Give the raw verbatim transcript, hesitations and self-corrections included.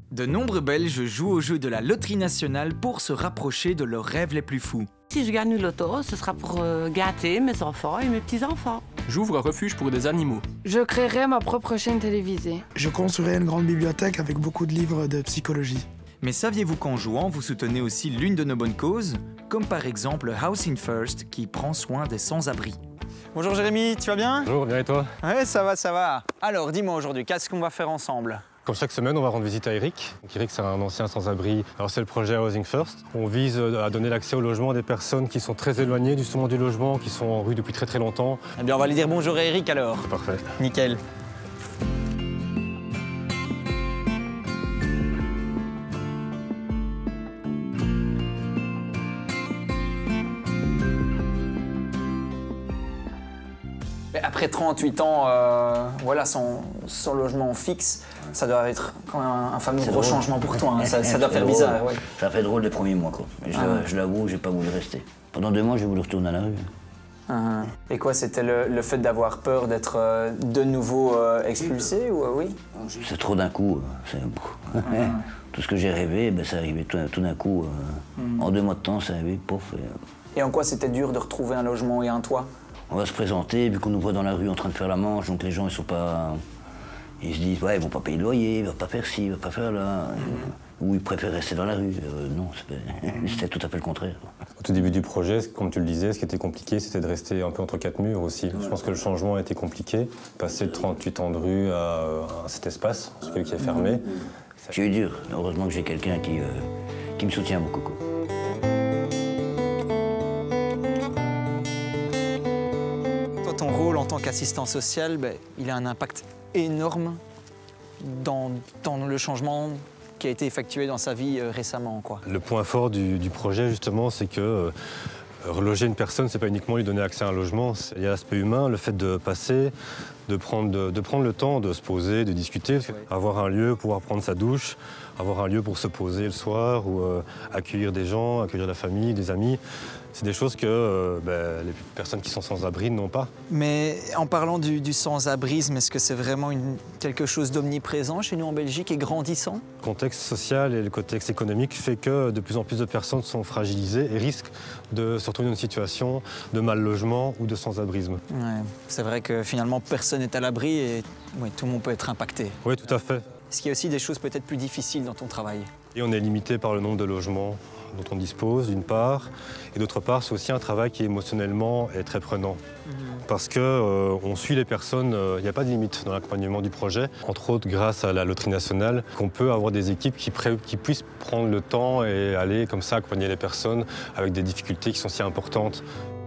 De nombreux Belges jouent au jeu de la loterie nationale pour se rapprocher de leurs rêves les plus fous. Si je gagne une loto, ce sera pour euh, gâter mes enfants et mes petits-enfants. J'ouvre un refuge pour des animaux. Je créerai ma propre chaîne télévisée. Je construirai une grande bibliothèque avec beaucoup de livres de psychologie. Mais saviez-vous qu'en jouant, vous soutenez aussi l'une de nos bonnes causes, comme par exemple Housing First qui prend soin des sans-abri. Bonjour Jérémy, tu vas bien? Bonjour, bien et toi? Ouais, ça va, ça va. Alors, dis-moi aujourd'hui, qu'est-ce qu'on va faire ensemble? Comme chaque semaine, on va rendre visite à Eric. Donc, Eric, c'est un ancien sans-abri. Alors, c'est le projet Housing First. On vise à donner l'accès au logement à des personnes qui sont très éloignées justement du logement, qui sont en rue depuis très très longtemps. Eh bien, on va lui dire bonjour à Eric alors. C'est parfait. Nickel. Après trente-huit ans, euh, voilà, sans, sans logement fixe, ça doit être quand même un, un fameux gros drôle. changement pour toi. Hein. Ça, ça doit faire drôle. bizarre. Ouais. Ça fait drôle les premiers mois, quoi. Mais ah. je l'avoue, j'ai pas voulu rester. Pendant deux mois, j'ai voulu retourner à la rue. Ah. Et quoi, c'était le, le fait d'avoir peur d'être euh, de nouveau euh, expulsé ou euh, oui? C'est trop d'un coup. Ah. Tout ce que j'ai rêvé, ben, c'est arrivé tout, tout d'un coup. Euh, mm. En deux mois de temps, c'est arrivé, pouf. Et... et en quoi c'était dur de retrouver un logement et un toit? On va se présenter, vu qu'on nous voit dans la rue en train de faire la manche, donc les gens ils sont pas. Ils se disent, ouais, ils vont pas payer le loyer, ils vont pas faire ci, ils vont pas faire là. Mm-hmm. Ou ils préfèrent rester dans la rue. Euh, non, c'était tout à fait le contraire. Au tout début du projet, comme tu le disais, ce qui était compliqué, c'était de rester un peu entre quatre murs aussi. Je pense que le changement a été compliqué. Passer de trente-huit ans de rue à, à cet espace, celui qui est fermé. Mm-hmm. J'ai eu dur. Heureusement que j'ai quelqu'un qui, euh, qui me soutient beaucoup, quoi. Ton rôle en tant qu'assistant social, ben, il a un impact énorme dans, dans le changement qui a été effectué dans sa vie euh, récemment, quoi. Le point fort du, du projet, justement, c'est que euh, reloger une personne, c'est pas uniquement lui donner accès à un logement. Il y a l'aspect humain, le fait de passer, de prendre, de, de prendre le temps de se poser, de discuter, oui. Avoir un lieu pour pouvoir prendre sa douche, avoir un lieu pour se poser le soir ou euh, accueillir des gens, accueillir la famille, des amis. C'est des choses que euh, ben, les personnes qui sont sans-abri n'ont pas. Mais en parlant du, du sans-abrisme, est-ce que c'est vraiment une, quelque chose d'omniprésent chez nous en Belgique et grandissant? Le contexte social et le contexte économique fait que de plus en plus de personnes sont fragilisées et risquent de se retrouver dans une situation de mal-logement ou de sans-abrisme. Ouais, c'est vrai que finalement personne n'est à l'abri et ouais, tout le monde peut être impacté. Oui, tout à fait. Est-ce qu'il y a aussi des choses peut-être plus difficiles dans ton travail? Et on est limité par le nombre de logements dont on dispose, d'une part, et d'autre part, c'est aussi un travail qui émotionnellement est très prenant. Mmh. Parce qu'on euh, suit les personnes, il euh, n'y a pas de limite dans l'accompagnement du projet, entre autres grâce à la loterie nationale, qu'on peut avoir des équipes qui, qui puissent prendre le temps et aller comme ça accompagner les personnes avec des difficultés qui sont si importantes.